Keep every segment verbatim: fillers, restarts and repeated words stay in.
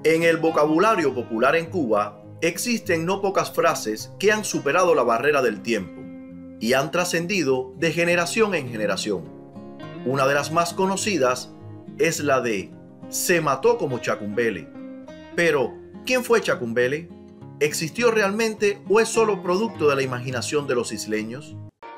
En el vocabulario popular en Cuba existen no pocas frases que han superado la barrera del tiempo y han trascendido de generación en generación. Una de las más conocidas es la de "se mató como Chacumbele". Pero, ¿quién fue Chacumbele? ¿Existió realmente o es solo producto de la imaginación de los isleños?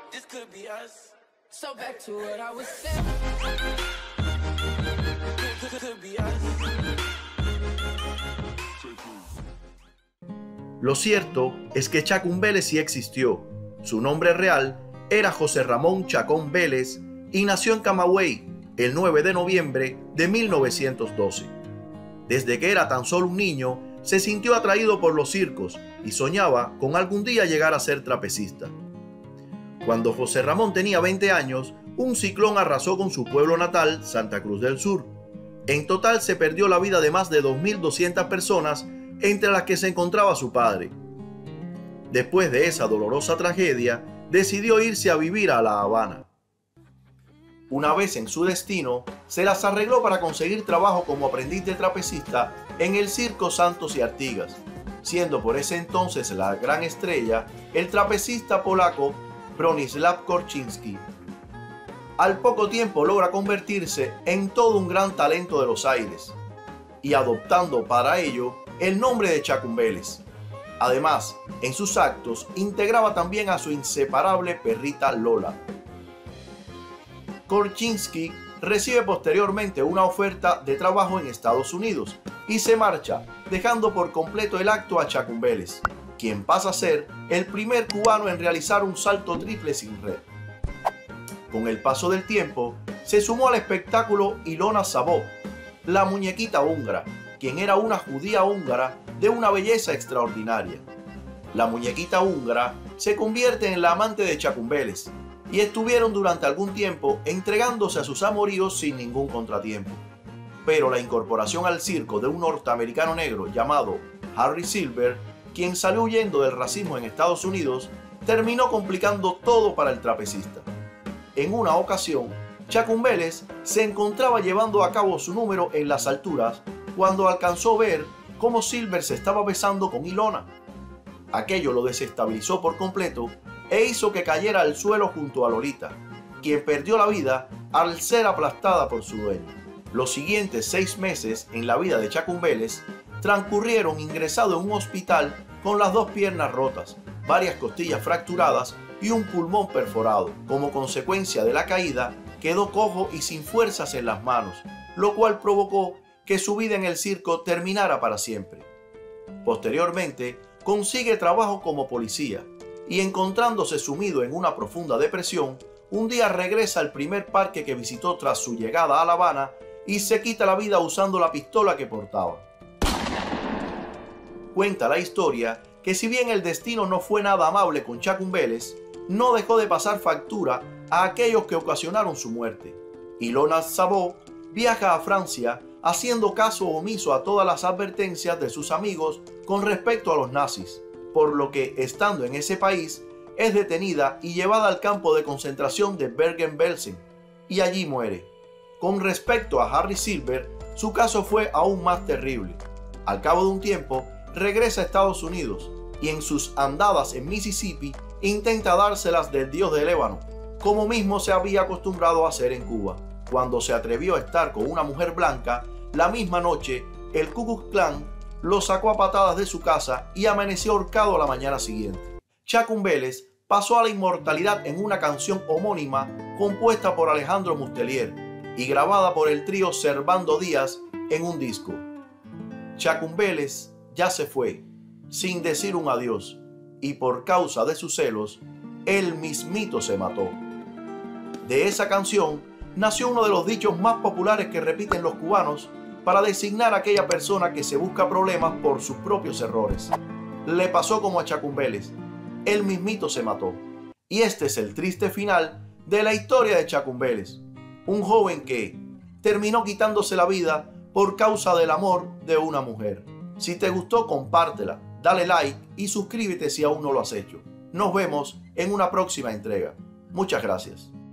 Lo cierto es que Chacumbele sí existió. Su nombre real era José Ramón Chacón Vélez y nació en Camagüey el nueve de noviembre de mil novecientos doce. Desde que era tan solo un niño, se sintió atraído por los circos y soñaba con algún día llegar a ser trapecista. Cuando José Ramón tenía veinte años, un ciclón arrasó con su pueblo natal, Santa Cruz del Sur. En total se perdió la vida de más de dos mil doscientas personas, entre las que se encontraba su padre. Después de esa dolorosa tragedia, decidió irse a vivir a La Habana. Una vez en su destino, se las arregló para conseguir trabajo como aprendiz de trapecista en el Circo Santos y Artigas, siendo por ese entonces la gran estrella el trapecista polaco Bronisław Korczynski. Al poco tiempo logra convertirse en todo un gran talento de los aires, y adoptando para ello el nombre de Chacumbeles. Además, en sus actos integraba también a su inseparable perrita Lola. Korczynski recibe posteriormente una oferta de trabajo en Estados Unidos y se marcha, dejando por completo el acto a Chacumbeles, quien pasa a ser el primer cubano en realizar un salto triple sin red. Con el paso del tiempo, se sumó al espectáculo Ilona Szabó, la muñequita húngara, quien era una judía húngara de una belleza extraordinaria. La muñequita húngara se convierte en la amante de Chacumbeles y estuvieron durante algún tiempo entregándose a sus amoríos sin ningún contratiempo. Pero la incorporación al circo de un norteamericano negro llamado Harry Silver, quien salió huyendo del racismo en Estados Unidos, terminó complicando todo para el trapecista. En una ocasión, Chacumbeles se encontraba llevando a cabo su número en las alturas cuando alcanzó a ver cómo Silver se estaba besando con Ilona. Aquello lo desestabilizó por completo e hizo que cayera al suelo junto a Lolita, quien perdió la vida al ser aplastada por su dueño. Los siguientes seis meses en la vida de Chacumbeles transcurrieron ingresado en un hospital con las dos piernas rotas, varias costillas fracturadas y un pulmón perforado. Como consecuencia de la caída, quedó cojo y sin fuerzas en las manos, lo cual provocó que su vida en el circo terminara para siempre. Posteriormente, consigue trabajo como policía y, encontrándose sumido en una profunda depresión, un día regresa al primer parque que visitó tras su llegada a La Habana y se quita la vida usando la pistola que portaba. Cuenta la historia que si bien el destino no fue nada amable con Chacumbeles, no dejó de pasar factura a aquellos que ocasionaron su muerte. Ilona Szabó viaja a Francia haciendo caso omiso a todas las advertencias de sus amigos con respecto a los nazis, por lo que, estando en ese país, es detenida y llevada al campo de concentración de Bergen-Belsen, y allí muere. Con respecto a Harry Silver, su caso fue aún más terrible. Al cabo de un tiempo, regresa a Estados Unidos, y en sus andadas en Mississippi, intenta dárselas del dios del ébano, como mismo se había acostumbrado a hacer en Cuba. Cuando se atrevió a estar con una mujer blanca, la misma noche, el Ku Klux Klan lo sacó a patadas de su casa y amaneció ahorcado a la mañana siguiente. Chacumbeles pasó a la inmortalidad en una canción homónima compuesta por Alejandro Mustelier y grabada por el trío Servando Díaz en un disco. Chacumbeles ya se fue, sin decir un adiós, y por causa de sus celos, él mismito se mató. De esa canción nació uno de los dichos más populares que repiten los cubanos para designar a aquella persona que se busca problemas por sus propios errores. Le pasó como a Chacumbeles, él mismito se mató. Y este es el triste final de la historia de Chacumbeles, un joven que terminó quitándose la vida por causa del amor de una mujer. Si te gustó, compártela, dale like y suscríbete si aún no lo has hecho. Nos vemos en una próxima entrega. Muchas gracias.